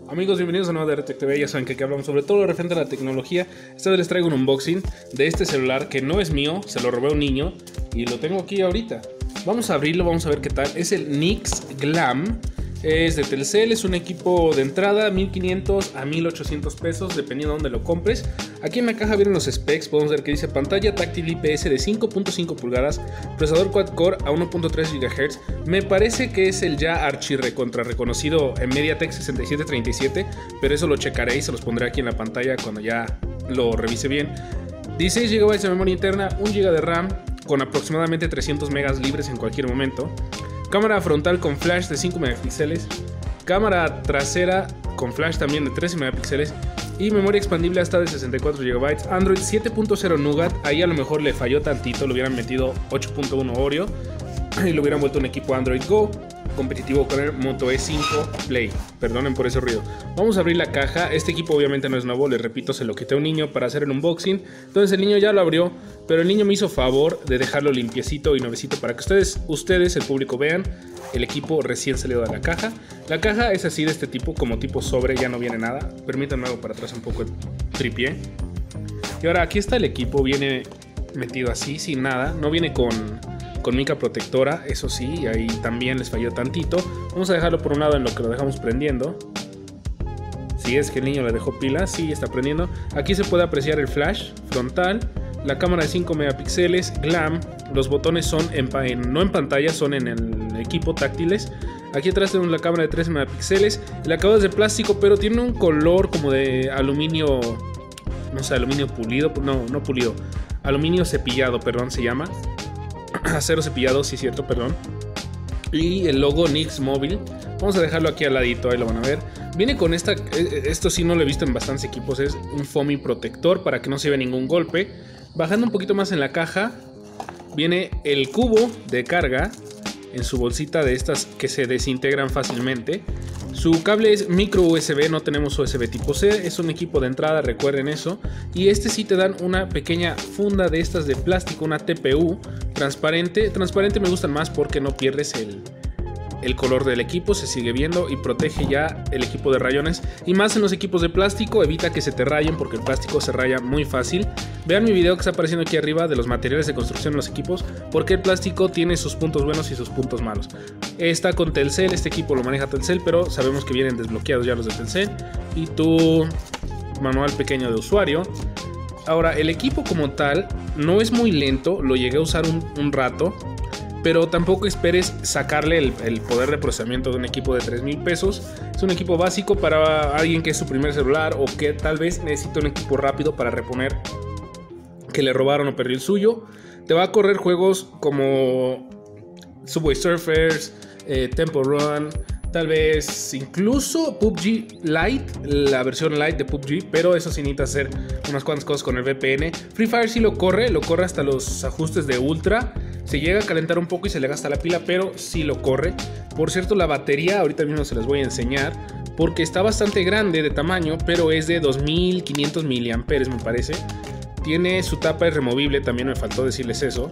Amigos, bienvenidos a Nueva de Tech TV. Ya saben que aquí hablamos sobre todo lo referente a la tecnología. Esta vez les traigo un unboxing de este celular que no es mío, se lo robé a un niño y lo tengo aquí ahorita. Vamos a abrirlo, vamos a ver qué tal. Es el Nix Glam. Es de Telcel, es un equipo de entrada 1500 a 1800 pesos dependiendo de dónde lo compres. Aquí en la caja vienen los specs, podemos ver que dice pantalla táctil IPS de 5.5 pulgadas, procesador quad-core a 1.3 GHz. Me parece que es el ya archirrecontra reconocido en MediaTek 6737, pero eso lo checaré y se los pondré aquí en la pantalla cuando ya lo revise bien. 16 GB de memoria interna, 1 GB de RAM con aproximadamente 300 megas libres en cualquier momento. Cámara frontal con flash de 5 megapíxeles, cámara trasera con flash también de 13 megapíxeles y memoria expandible hasta de 64 GB. Android 7.0 Nougat, ahí a lo mejor le falló tantito, le hubieran metido 8.1 Oreo y lo hubieran vuelto un equipo Android Go competitivo con el Moto E5 Play. Perdonen por ese ruido. Vamos a abrir la caja. Este equipo obviamente no es nuevo, les repito, se lo quité a un niño para hacer el unboxing. Entonces el niño ya lo abrió, pero el niño me hizo favor de dejarlo limpiecito y nuevecito para que ustedes, el público, vean el equipo recién salido de la caja. La caja es así, de este tipo, como tipo sobre, ya no viene nada. Permítanme hago para atrás un poco el tripié. Y ahora aquí está el equipo, viene metido así, sin nada. No viene con mica protectora, eso sí, ahí también les falló tantito. Vamos a dejarlo por un lado en lo que lo dejamos prendiendo. Si es que el niño le dejó pilas, sí, está prendiendo. Aquí se puede apreciar el flash frontal, la cámara de 5 megapíxeles, Glam. Los botones son no en pantalla, son en el equipo táctiles. Aquí atrás tenemos la cámara de 13 megapíxeles. El acabado es de plástico, pero tiene un color como de aluminio, no sé, aluminio pulido, no pulido, aluminio cepillado, perdón, se llama. Acero cepillado, sí, cierto, perdón. Y el logo Nix Móvil. Vamos a dejarlo aquí al ladito, ahí lo van a ver. Viene con esto sí no lo he visto en bastantes equipos. Es un foamy protector para que no se vea ningún golpe. Bajando un poquito más en la caja, viene el cubo de carga en su bolsita de estas que se desintegran fácilmente. Su cable es micro USB, no tenemos USB tipo C, es un equipo de entrada, recuerden eso. Y este sí te dan una pequeña funda de estas de plástico, una TPU transparente. Transparente me gustan más porque no pierdes el color del equipo, se sigue viendo y protege ya el equipo de rayones. Y más en los equipos de plástico, evita que se te rayen porque el plástico se raya muy fácil. Vean mi video que está apareciendo aquí arriba de los materiales de construcción de los equipos, porque el plástico tiene sus puntos buenos y sus puntos malos. Está con Telcel, este equipo lo maneja Telcel, pero sabemos que vienen desbloqueados ya los de Telcel. Y tu manual pequeño de usuario. Ahora, el equipo como tal no es muy lento, lo llegué a usar un rato. Pero tampoco esperes sacarle el poder de procesamiento de un equipo de 3,000 pesos. Es un equipo básico para alguien que es su primer celular o que tal vez necesita un equipo rápido para reponer que le robaron o perdió el suyo. Te va a correr juegos como Subway Surfers, Temple Run, tal vez incluso PUBG Lite, la versión Lite de PUBG, pero eso sí necesita hacer unas cuantas cosas con el VPN. Free Fire sí lo corre hasta los ajustes de Ultra. Se llega a calentar un poco y se le gasta la pila, pero sí lo corre. Por cierto, la batería ahorita mismo se las voy a enseñar porque está bastante grande de tamaño, pero es de 2500 miliamperes me parece. Tiene su tapa es removible, también me faltó decirles eso.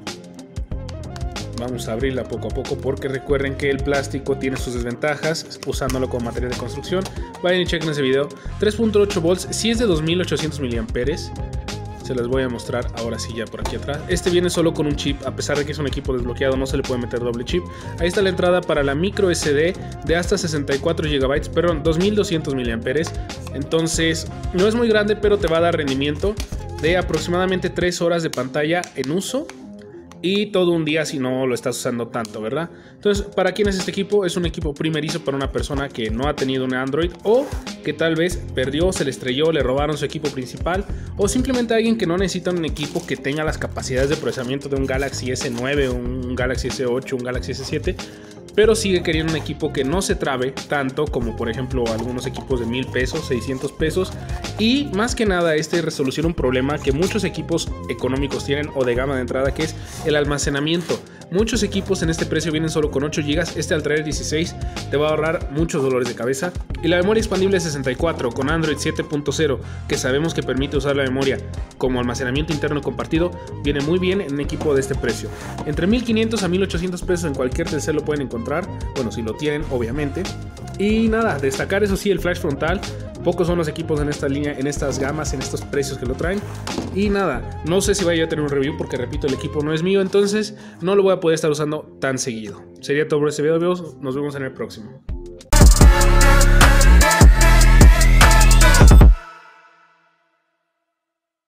Vamos a abrirla poco a poco porque recuerden que el plástico tiene sus desventajas usándolo como material de construcción. Vayan y chequen ese video. 3.8 volts, si es de 2800 miliamperes. Se las voy a mostrar ahora sí ya por aquí atrás. Este viene solo con un chip, a pesar de que es un equipo desbloqueado no se le puede meter doble chip. Ahí está la entrada para la micro SD de hasta 64 GB, perdón, 2200 miliamperes. Entonces no es muy grande, pero te va a dar rendimiento de aproximadamente 3 horas de pantalla en uso. Y todo un día si no lo estás usando tanto, ¿verdad? Entonces, ¿para quién es este equipo? Es un equipo primerizo para una persona que no ha tenido un Android o que tal vez perdió, se le estrelló, le robaron su equipo principal, o simplemente alguien que no necesita un equipo que tenga las capacidades de procesamiento de un Galaxy S9, un Galaxy S8, un Galaxy S7, pero sigue queriendo un equipo que no se trabe tanto como por ejemplo algunos equipos de 1000 pesos, 600 pesos. Y más que nada este resoluciona un problema que muchos equipos económicos tienen o de gama de entrada, que es el almacenamiento. Muchos equipos en este precio vienen solo con 8 GB, este al traer 16 te va a ahorrar muchos dolores de cabeza. Y la memoria expandible 64 con Android 7.0, que sabemos que permite usar la memoria como almacenamiento interno compartido, viene muy bien en un equipo de este precio. Entre 1500 a 1800 pesos en cualquier Telcel lo pueden encontrar, bueno, si lo tienen obviamente. Y nada, destacar eso sí el flash frontal. Pocos son los equipos en esta línea, en estas gamas, en estos precios que lo traen. Y nada, no sé si vaya a tener un review porque repito, el equipo no es mío, entonces no lo voy a poder estar usando tan seguido. Sería todo por este video, amigos. Nos vemos en el próximo.